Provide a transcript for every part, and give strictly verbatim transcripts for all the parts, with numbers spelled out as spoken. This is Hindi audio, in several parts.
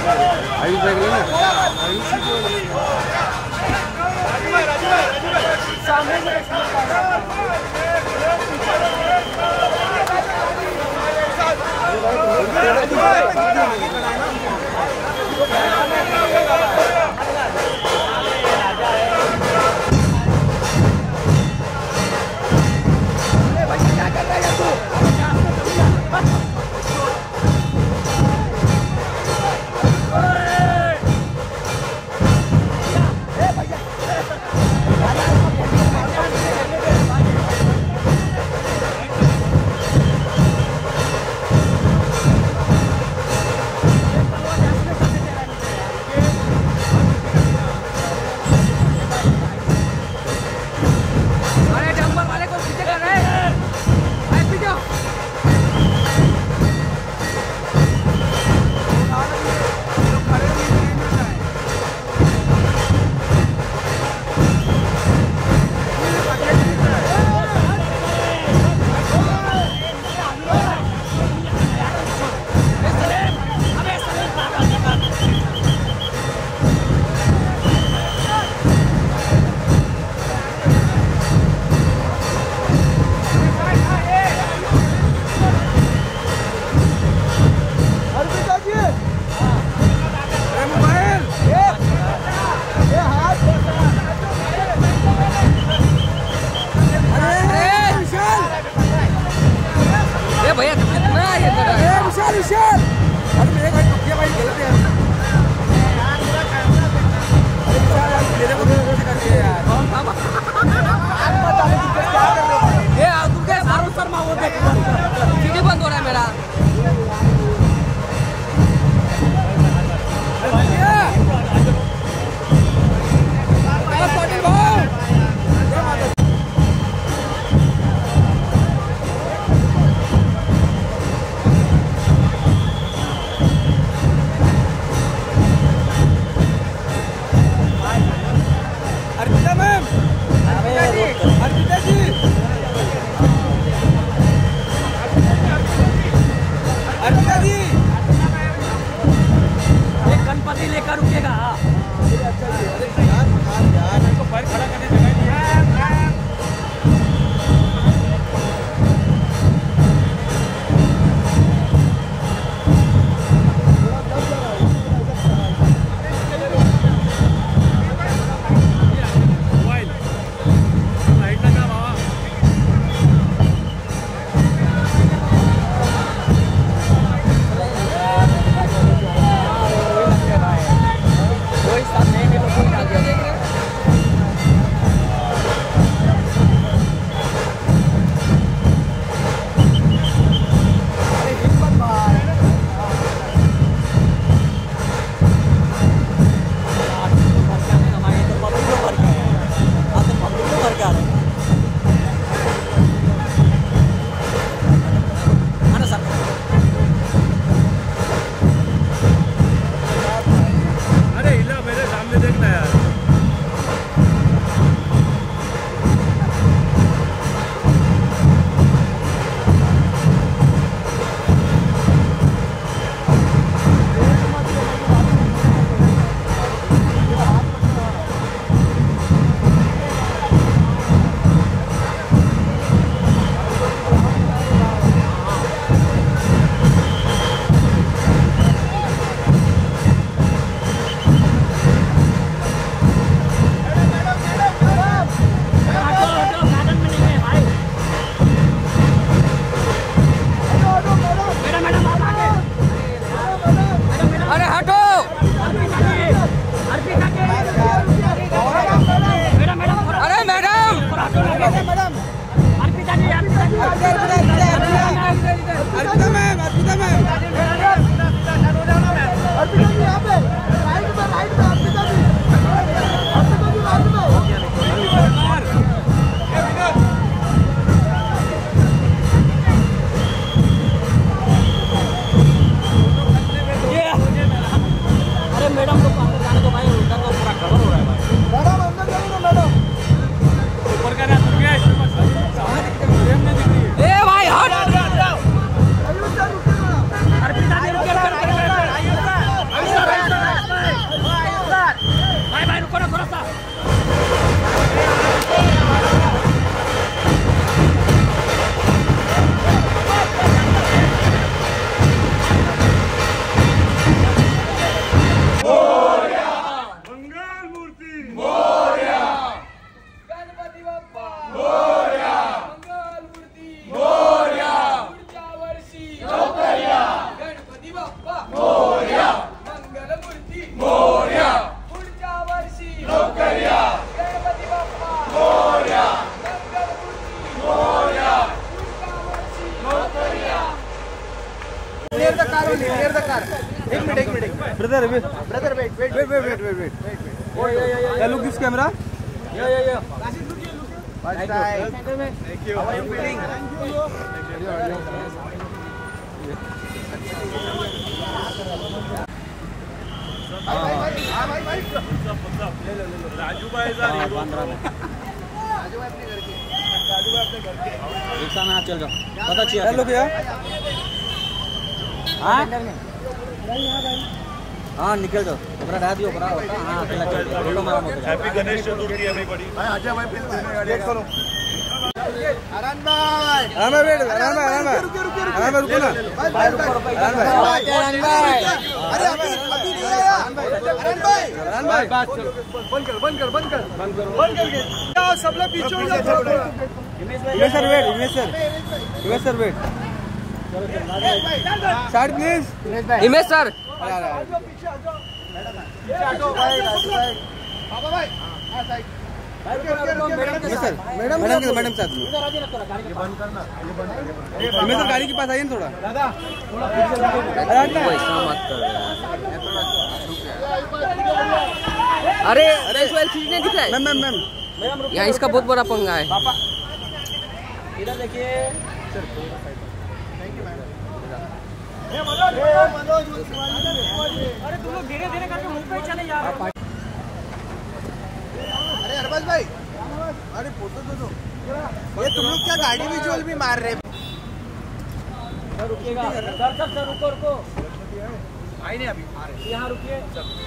आयुष बैग लेना भैया कितना ये विशाल विशाल अरे मेरे भाई टुकिया भाई गलत है मेरे को कर दिया यार कौन था आप बता ले कि क्या कर रहे हो ये तुम क्या सारू शर्मा वो देख सीधे बंद हो रहा है मेरा गणपति लेकर रुकेगा पैर खड़ा करने जगह कोई साथ नहीं brother, wait. Brother, wait, wait, wait, wait, wait, wait, wait. Yeah, yeah, yeah, yeah. Look this camera. Yeah, yeah, yeah. First time. Thank you. How are you feeling? Raju भाई रिक्शा में चल जाओ। बहुत अच्छी है। हेलो भैया। हाँ हाँ निकल जाओ। अपना डाल दियो अपना। हाँ अकेला चल जाओ। फोटो मारो मत। Happy Ganesh Chaturthi everybody. भाई आजा भाई प्लीज वेट करो। अरन भाई अरन भाई वेट अरन भाई अरन भाई अरन भाई रुको ना भाई रुको रुको अरन भाई अरन भाई अरे अभी अभी नहीं आया अरन भाई अरन भाई बात चलो बंद कर बंद कर बंद कर बंद कर बंद करके सब लोग पीछे हो जाओ Himesh sir wait Himesh sir Himesh sir wait side please Himesh sir अरे अरे पीछे आ जाओ पीछे हटो भाई राजू भाई बाबा भाई आ side sir madam madam madam साथ में ये बंद करना ये बंद कर हिमेश सर गाड़ी के पास आइए ना थोड़ा दादा थोड़ा ऐसा मत कर। अरे अरे सोहेल खींचने दिख रहा है। मैम मैम मैम यहाँ इसका बहुत बड़ा पंगा है। पापा इधर देखिए। अरे तुम लोग धीरे धीरे करके मुंह पे चले जा रहे हो। अरे अरबाज भाई अरे फोटो दो दो ये तुम लोग क्या गाड़ी विजुअल भी मार रहे सर रुकिएगा। सर सर सर रुको रुको। आई नहीं अभी यहाँ रुकिए।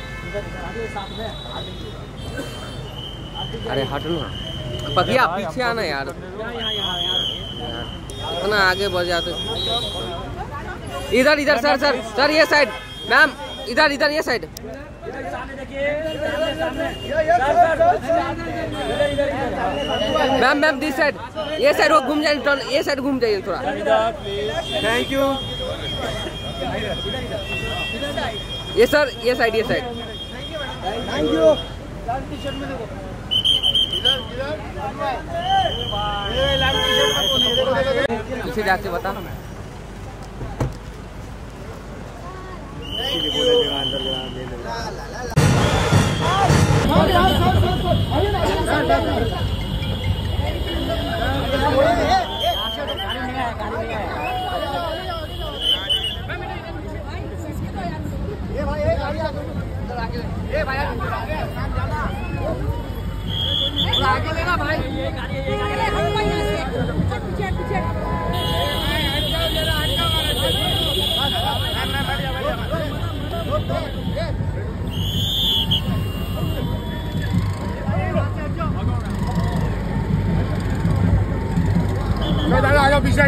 अरे हटो ना पकिया पीछे आना यार। ना आगे बढ़ जाते। इधर इधर सर सर सर ये साइड मैम इधर इधर ये side. Ma'am ma'am this side ये साइड वो घूम जाइए टर्न ये साइड घूम जाइए थोड़ा। थैंक यू ये सर ये साइड ये साइड। थैंक यू पीछे जाके बता। आगे लेना भाई। आ जाओ पीछे।